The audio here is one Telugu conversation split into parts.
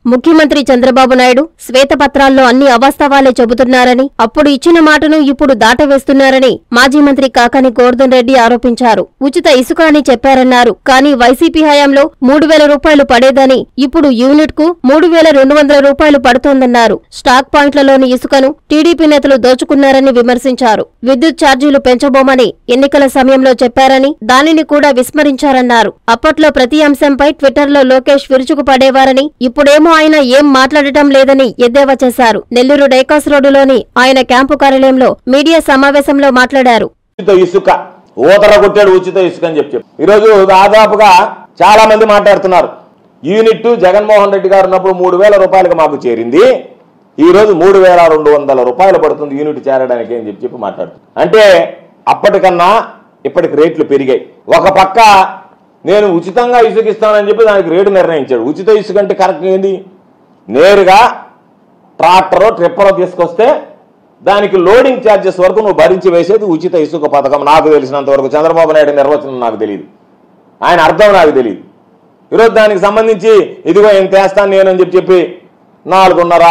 ముఖ్యమంత్రి చంద్రబాబు నాయుడు శ్వేతపత్రాల్లో అన్ని అవాస్తవాలే చెబుతున్నారని, అప్పుడు ఇచ్చిన మాటను ఇప్పుడు దాటవేస్తున్నారని మాజీ మంత్రి కాకాని గోవర్ధన్ రెడ్డి ఆరోపించారు. ఉచిత ఇసుక అని చెప్పారన్నారు. కానీ వైసీపీ హయాంలో 3,000 రూపాయలు పడేదని ఇప్పుడు యూనిట్ కు 3,200 రూపాయలు పడుతోందన్నారు. స్టాక్ పాయింట్లలోని ఇసుకను టీడీపీ నేతలు దోచుకున్నారని విమర్శించారు. విద్యుత్ ఛార్జీలు పెంచబోమని ఎన్నికల సమయంలో చెప్పారని, దానిని కూడా విస్మరించారన్నారు. అప్పట్లో ప్రతి అంశంపై ట్విట్టర్లో లోకేష్ విరుచుకుపడేవారని, ఇప్పుడేమో ఆయన ఏం మాట్లాడటం లేదని ఎద్దేవా చేశారు. నెల్లూరు డైకాస్ రోడ్డులోని ఆయన క్యాంపు కార్యాలయంలో మీడియా సమావేశంలో మాట్లాడారు. ఇసుక ఊతరగొట్టాడు, ఉచిత ఇసుక అని చెప్పి ఈరోజు దాదాపుగా చాలా మంది మాట్లాడుతున్నారు. యూనిట్ జగన్మోహన్ రెడ్డి గారు ఉన్నప్పుడు 3,000 రూపాయలకు మాకు చేరింది, ఈ రోజు 3,200 రూపాయలు పడుతుంది యూనిట్ చేరడానికి అని చెప్పి మాట్లాడుతున్నారు. అంటే అప్పటికన్నా ఇప్పటికి రేట్లు పెరిగాయి. ఒక పక్క నేను ఉచితంగా ఇసుక ఇస్తానని చెప్పి దానికి రేటు నిర్ణయించాడు. ఉచిత ఇసుక అంటే కరెక్ట్ ఏంది? నేరుగా ట్రాక్టరో ట్రిప్పరో తీసుకొస్తే దానికి లోడింగ్ ఛార్జెస్ వరకు నువ్వు భరించి వేసేది ఉచిత ఇసుక పథకం. నాకు తెలిసినంత వరకు చంద్రబాబు నాయుడు నిర్వచనం నాకు తెలియదు, ఆయన అర్థం నాకు తెలియదు. ఈరోజు దానికి సంబంధించి ఇదిగో ఏం చేస్తాను నేను అని చెప్పి 4.5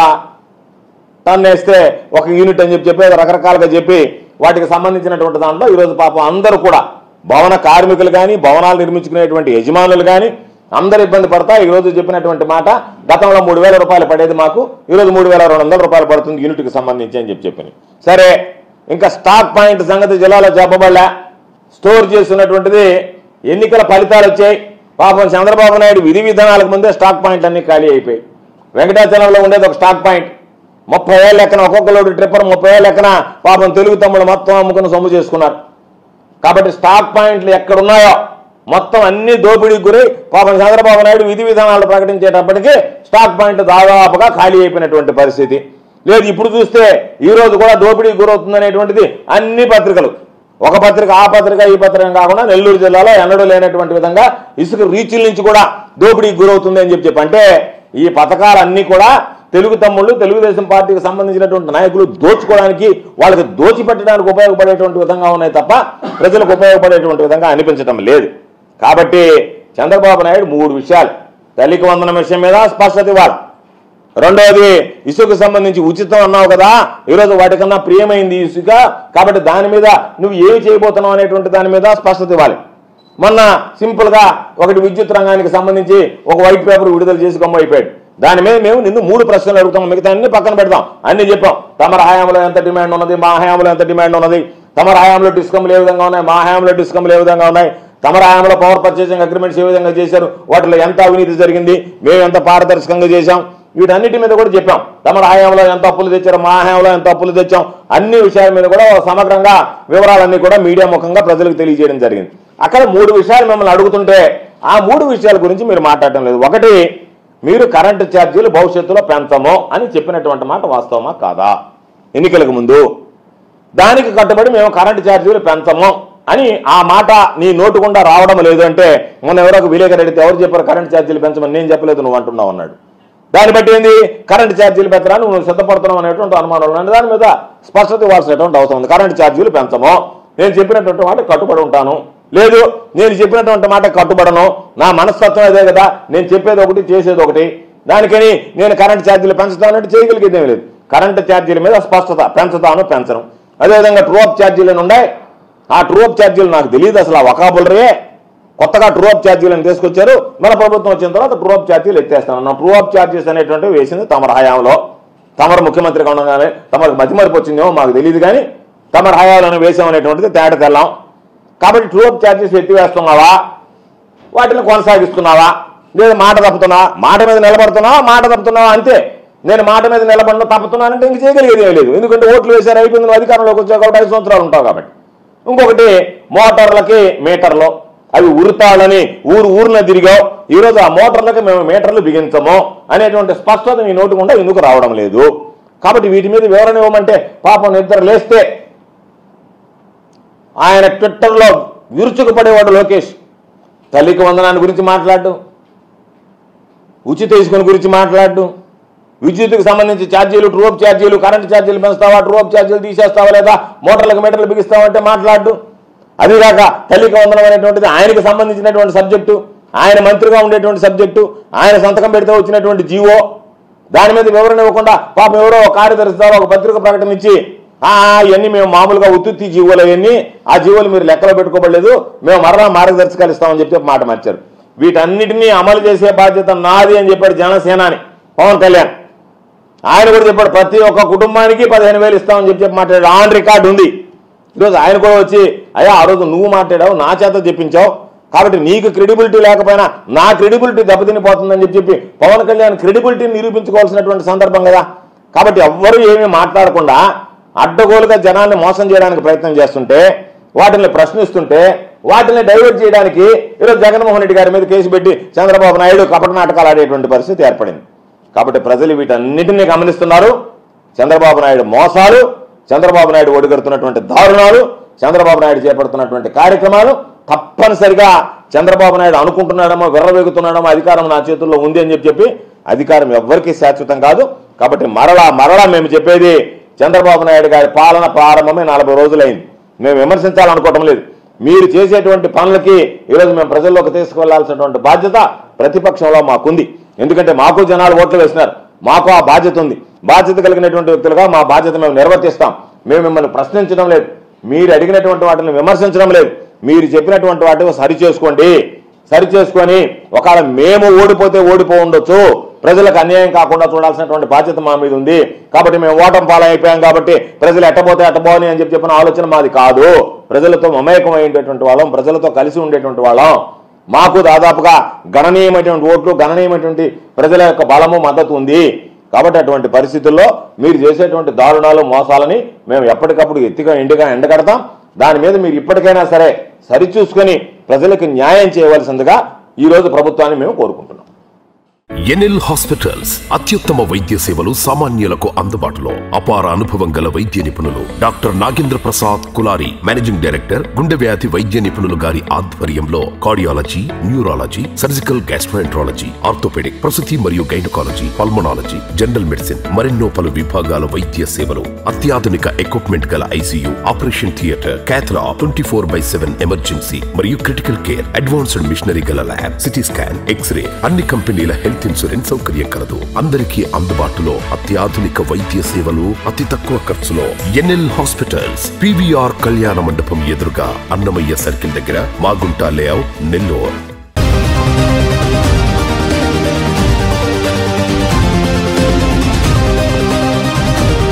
టన్ను వేస్తే 1 యూనిట్ అని చెప్పి రకరకాలుగా చెప్పి వాటికి సంబంధించినటువంటి దాంట్లో ఈరోజు పాపం అందరూ కూడా భవన కార్మికులు కానీ భవనాలు నిర్మించుకునేటువంటి యజమానులు కానీ అందరు ఇబ్బంది పడతా ఈరోజు చెప్పినటువంటి మాట, గతంలో 3,000 రూపాయలు పడేది మాకు ఈరోజు 3,200 రూపాయలు పడుతుంది యూనిట్కి సంబంధించి అని చెప్పి. సరే, ఇంకా స్టాక్ పాయింట్ సంగతి జిల్లాలో చెప్పబడలే. స్టోర్ చేస్తున్నటువంటిది ఎన్నికల ఫలితాలు వచ్చాయి. పాపం చంద్రబాబు నాయుడు విధి విధానాలకు ముందే స్టాక్ పాయింట్ అన్ని ఖాళీ అయిపోయి, వెంకటాచలంలో ఉండేది ఒక స్టాక్ పాయింట్ 30,000 లెక్కన ఒక్కొక్క లోడు ట్రిప్పర్ 30,000 లెక్కన పాపం తెలుగు తమ్ముడు మొత్తం అమ్ముకుని సొమ్ము చేసుకున్నారు. కాబట్టి స్టాక్ పాయింట్లు ఎక్కడున్నాయో మొత్తం అన్ని దోపిడీకి గురై పాపం చంద్రబాబు నాయుడు విధి విధానాలు ప్రకటించేటప్పటికీ స్టాక్ పాయింట్ దాదాపుగా ఖాళీ అయిపోయినటువంటి పరిస్థితి లేదు. ఇప్పుడు చూస్తే ఈ రోజు కూడా దోపిడీకి గురవుతుందనేటువంటిది అన్ని పత్రికలు, ఒక పత్రిక ఆ పత్రిక ఈ పత్రిక కాకుండా నెల్లూరు జిల్లాలో ఎన్నడూ లేనటువంటి విధంగా ఇసుక రీచుల నుంచి కూడా దోపిడీకి గురవుతుంది అని చెప్పి. అంటే ఈ పథకాలన్నీ కూడా తెలుగు తమ్ముళ్ళు తెలుగుదేశం పార్టీకి సంబంధించినటువంటి నాయకులు దోచుకోవడానికి, వాళ్ళకి దోచిపెట్టడానికి ఉపయోగపడేటువంటి విధంగా ఉన్నాయి తప్ప ప్రజలకు ఉపయోగపడేటువంటి విధంగా అనిపించడం లేదు. కాబట్టి చంద్రబాబు నాయుడు 3 విషయాలు, తల్లికి వందనం విషయం మీద స్పష్టత ఇవ్వాలి. రెండవది, ఇసుకు సంబంధించి ఉచితం అన్నావు కదా, ఈరోజు వాటికన్నా ప్రియమైంది ఇసుక, కాబట్టి దాని మీద నువ్వు ఏమి చేయబోతున్నావు అనేటువంటి దాని మీద స్పష్టత ఇవ్వాలి. మొన్న సింపుల్గా ఒకటి విద్యుత్ రంగానికి సంబంధించి ఒక వైట్ పేపర్ విడుదల చేసి గమ్ము అయిపోయాడు. దాని మీద మేము నిన్ను 3 ప్రశ్నలు అడుగుతాం, మిగతా అన్ని పక్కన పెడతాం. అన్ని చెప్పాం. తమర హయాంలో ఎంత డిమాండ్ ఉన్నది, మా హయాంలో ఎంత డిమాండ్ ఉన్నది, తమర హయాంలో డిస్కమ్లు ఏ విధంగా ఉన్నాయి, మా హయాంలో డిస్కమ్లు ఏ విధంగా ఉన్నాయి, తమర హయాంలో పవర్ పర్చేసింగ్ అగ్రిమెంట్స్ ఏ విధంగా చేశారు, వాటిలో ఎంత అవినీతి జరిగింది, మేము ఎంత పారదర్శకంగా చేశాం, వీటన్నిటి మీద కూడా చెప్పాం. తమర హయాంలో ఎంత అప్పులు తెచ్చారో, మా హయాంలో ఎంత అప్పులు తెచ్చాం, అన్ని విషయాల మీద కూడా సమగ్రంగా వివరాలన్నీ కూడా మీడియా ముఖంగా ప్రజలకు తెలియజేయడం జరిగింది. అక్కడ 3 విషయాలు మిమ్మల్ని అడుగుతుంటే ఆ 3 విషయాల గురించి మీరు మాట్లాడటం లేదు. ఒకటి, మీరు కరెంటు ఛార్జీలు భవిష్యత్తులో పెంచము అని చెప్పినటువంటి మాట వాస్తవమా కాదా? ఎన్నికలకు ముందు దానికి కట్టుబడి మేము కరెంటు ఛార్జీలు పెంచము అని ఆ మాట నీ నోటు గుండా రావడం లేదు. అంటే మొన్న ఎవరో ఒక విలేకరు అడిగితే ఎవరు చెప్పారు కరెంటు ఛార్జీలు పెంచమని? నేను చెప్పలేదు, నువ్వు అంటున్నావు అన్నాడు. దాన్ని బట్టి ఏంది కరెంటు ఛార్జీలు పెంచడానికి నువ్వు సిద్ధపడుతున్నావు అనేటువంటి అనుమానాలు ఉన్నాయి. దాని మీద స్పష్టత ఇవ్వాల్సినటువంటి అవసరం ఉంది. కరెంటు ఛార్జీలు పెంచము, నేను చెప్పినటువంటి మాట కట్టుబడి ఉంటాను. లేదు, నేను చెప్పినటువంటి మాట కట్టుబడను, నా మనస్తత్వం అదే కదా, నేను చెప్పేది ఒకటి చేసేది ఒకటి, దానికని నేను కరెంటు ఛార్జీలు పెంచుతానంటే చేయగలిగేదేమీ లేదు. కరెంటు ఛార్జీల మీద స్పష్టత, పెంచుతాను పెంచను. అదేవిధంగా ట్రూ అప్ ఛార్జీలను ఉన్నాయి, ఆ ట్రూ అప్ ఛార్జీలు నాకు తెలియదు అసలు, ఆ వకాబులరే కొత్తగా ట్రూ అప్ ఛార్జీలను తీసుకొచ్చారు. మన ప్రభుత్వం వచ్చిన తర్వాత ట్రూ అప్ ఛార్జీలు ఎత్తేస్తాను. ట్రూ అప్ ఛార్జెస్ అనేటువంటివి వేసింది తమర హయాంలో, తమరు ముఖ్యమంత్రిగా ఉండగానే. తమకు మతిమరుపు వచ్చిందేమో మాకు తెలియదు, కానీ తమర హయాంలోనే వేసామనేటువంటిది తేట తెల్లాం. కాబట్టి ట్రూ అప్ ఛార్జెస్ ఎత్తివేస్తున్నావా, వాటిని కొనసాగిస్తున్నావా, లేదా మాట తప్పుతున్నావా? మాట మీద నిలబడుతున్నావా, మాట తప్పుతున్నావా? అంతే. నేను మాట మీద నిలబడిన తప్పుతున్నానంటే ఇంక చేయగలిగేది ఏమీ లేదు. ఎందుకంటే ఓట్లు వేసారు, అయిపోయింది, నువ్వు అధికారంలోకి వచ్చావు కాబట్టి 5 సంవత్సరాలు ఉంటావు కాబట్టి. ఇంకొకటి, మోటార్లకి మీటర్లు అవి ఉరుతాళ్ళని ఊరున తిరిగావు, ఈరోజు ఆ మోటార్లకి మేము మీటర్లు బిగించము అనేటువంటి స్పష్టత మీ నోటి గుండా ఎందుకు రావడం లేదు? కాబట్టి వీటి మీద వివరణ ఇవ్వమంటే పాపం నిద్ర లేస్తే ఆయన ట్విట్టర్లో విరుచుకుపడేవాడు లోకేష్. తల్లికి వందనాన్ని గురించి మాట్లాడు, ఉచిత ఇసుక గురించి మాట్లాడు, విద్యుత్తుకు సంబంధించి ఛార్జీలు, ట్రూ అప్ ఛార్జీలు, కరెంటు ఛార్జీలు పెంచుతావా, ట్రూ అప్ ఛార్జీలు తీసేస్తావా, లేదా మోటార్లకు మీటర్లు బిగిస్తావా అంటే మాట్లాడు. అదిగాక తల్లికి వందనం అనేటువంటిది ఆయనకు సంబంధించినటువంటి సబ్జెక్టు, ఆయన మంత్రిగా ఉండేటువంటి సబ్జెక్టు, ఆయన సంతకం పెడితే వచ్చినటువంటి జీవో, దాని మీద వివరణ ఇవ్వకుండా పాపం ఎవరో ఒక కార్యదర్శి ద్వారా ఒక పత్రిక ప్రకటన ఇచ్చి ఇవన్నీ మేము మామూలుగా ఉత్తుత్తి జీవోలు అవన్నీ ఆ జీవోలు మీరు లెక్కలో పెట్టుకోబడలేదు, మేము మరలా మార్గదర్శకాలు ఇస్తామని చెప్పి మాట మార్చారు. వీటన్నిటినీ అమలు చేసే బాధ్యత నాది అని చెప్పాడు జనసేనాని పవన్ కళ్యాణ్. ఆయన కూడా చెప్పాడు ప్రతి ఒక్క కుటుంబానికి 15,000 ఇస్తామని చెప్పి మాట్లాడాడు. ఆన్ రికార్డు ఉంది. ఈరోజు ఆయన కూడా వచ్చి అయ్యా ఆ రోజు నువ్వు మాట్లాడావు, నా చేత చెప్పించావు, కాబట్టి నీకు క్రెడిబిలిటీ లేకపోయినా నా క్రెడిబిలిటీ దెబ్బతినిపోతుందని చెప్పి పవన్ కళ్యాణ్ క్రెడిబిలిటీని నిరూపించుకోవాల్సినటువంటి సందర్భం కదా. కాబట్టి ఎవ్వరూ ఏమీ మాట్లాడకుండా అడ్డగోలుగా జనాన్ని మోసం చేయడానికి ప్రయత్నం చేస్తుంటే, వాటిని ప్రశ్నిస్తుంటే, వాటిని డైవర్ట్ చేయడానికి ఈరోజు జగన్మోహన్ రెడ్డి గారి మీద కేసు పెట్టి చంద్రబాబు నాయుడు కపట నాటకాలు ఆడేటువంటి పరిస్థితి ఏర్పడింది. కాబట్టి ప్రజలు వీటన్నిటినీ గమనిస్తున్నారు. చంద్రబాబు నాయుడు మోసాలు, చంద్రబాబు నాయుడు ఒడిగడుతున్నటువంటి దారుణాలు, చంద్రబాబు నాయుడు చేపడుతున్నటువంటి కార్యక్రమాలు తప్పనిసరిగా చంద్రబాబు నాయుడు అనుకుంటున్నాడమో విర్రవేగుతున్నాడమో అధికారం నా చేతుల్లో ఉంది అని చెప్పి అధికారం ఎవ్వరికీ శాశ్వతం కాదు. కాబట్టి మరలా మేము చెప్పేది చంద్రబాబు నాయుడు గారి పాలన ప్రారంభమే 40 రోజులైంది. మేము విమర్శించాలనుకోవటం లేదు. మీరు చేసేటువంటి పనులకి ఈరోజు మేము ప్రజల్లోకి తీసుకువెళ్లాల్సినటువంటి బాధ్యత ప్రతిపక్షంలో మాకుంది. ఎందుకంటే మాకు జనాలు ఓట్లు వేసినారు, మాకు ఆ బాధ్యత ఉంది. బాధ్యత కలిగినటువంటి వ్యక్తులుగా మా బాధ్యత మేము నిర్వర్తిస్తాం. మేము మిమ్మల్ని ప్రశ్నించడం లేదు, మీరు అడిగినటువంటి వాటిని విమర్శించడం లేదు. మీరు చెప్పినటువంటి వాటిని సరిచేసుకొని ఒకవేళ మేము ఓడిపో ఉండొచ్చు, ప్రజలకు అన్యాయం కాకుండా చూడాల్సినటువంటి బాధ్యత మా మీద ఉంది. కాబట్టి మేము ఓటమి పాలైపోయాం కాబట్టి ప్రజలు ఎట్టబోతే ఎట్టబోని అని చెప్పిన ఆలోచన మాది కాదు. ప్రజలతో మమేకమైనటువంటి వాళ్ళం, ప్రజలతో కలిసి ఉండేటువంటి వాళ్ళం. మాకు దాదాపుగా గణనీయమైనటువంటి ఓట్లు, గణనీయమైనటువంటి ప్రజల యొక్క బలము, మద్దతు ఉంది. కాబట్టి అటువంటి పరిస్థితుల్లో మీరు చేసేటువంటి దారుణాలు, మోసాలని మేము ఎప్పటికప్పుడు ఎండుగా ఎండగడతాం. దాని మీద మీరు ఇప్పటికైనా సరే సరిచూసుకొని ప్రజలకు న్యాయం చేయవలసిందిగా ఈ రోజు ప్రభుత్వాన్ని మేము కోరుకుంటున్నాం. ఎన్ఎల్ హాస్పిటల్స్ అత్యుత్తమ వైద్య సేవలు సామాన్యులకు అందుబాటులో. అపార అనుభవం గల వైద్య నిపుణులు doctor Nagendra Prasad Kulari, managing director, గుండె వ్యాధి వైద్య నిపుణులు గారి ఆధ్వర్యంలో cardiology, neurology, surgical gastroenterology, orthopaedic, ప్రసూతి మరియు గైనకాలజీ, పల్మనాలజీ, జనరల్ మెడిసిన్ మరెన్నో పలు విభాగాల వైద్య సేవలు. అత్యాధునిక ఎక్విప్మెంట్ గల ICU, operation theatre, cath lab, 24/7 emergency మరియు క్రిటికల్ కేర్, అడ్వాన్స్డ్ మిషనరీ గల ల్యాబ్, సిటీ స్కాన్, ఎక్స్రే, అన్ని కంపెనీల హెల్త్ ఇన్సూరెన్స్ సౌకర్యం కలదు. అందరికీ అందుబాటులో అత్యాధునిక వైద్య సేవలు అతి తక్కువ ఖర్చులో. ఎన్ఎల్ హాస్పిటల్స్, పివిఆర్ కళ్యాణ మండపం ఎదురుగా, అన్నమయ్య సర్కిల్ దగ్గర, మాగుంట లేఅవుట్, నెల్లూరు.